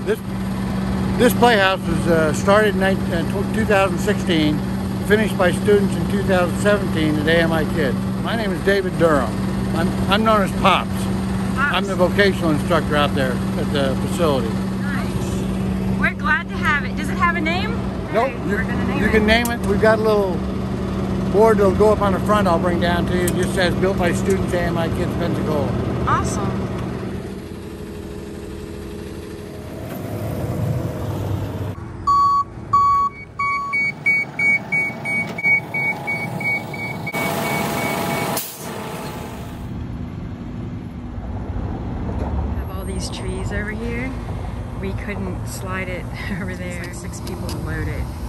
This playhouse was started in 2016, finished by students in 2017 at AMI Kids. My name is David Durham. I'm known as Pops. I'm the vocational instructor out there at the facility. Nice. We're glad to have it. Does it have a name? Nope. You can name it. We've got a little board that'll go up on the front. I'll bring down to you. It just says built by students AMI Kids Pensacola. Awesome. These trees over here, we couldn't slide it over there. It's like 6 people to load it.